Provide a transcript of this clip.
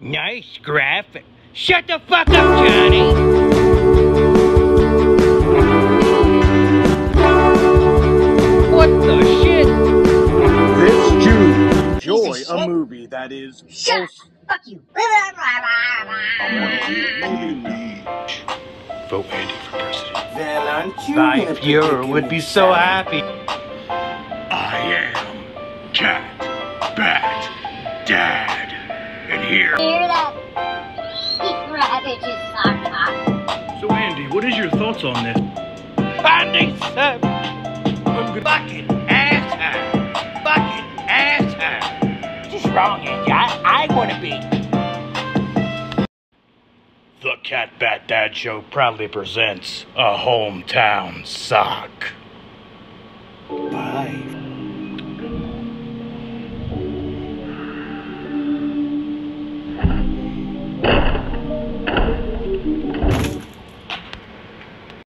Nice graphic. Shut the fuck up, Johnny! What the shit? This June, enjoy a movie that is... Shut up! Fuck you! Vote Andy for president. Then aren't you Thy gonna Fuhrer would be so happy. I am Cat Bat Dad. And here... Hear that? Big rabbit is sarcastic. So Andy, what is your thoughts on this? Andy said, fucking asshole. Fucking asshole. What's wrong, Andy? I want to be. The Cat Bat Dad Show proudly presents a hometown sock. Bye.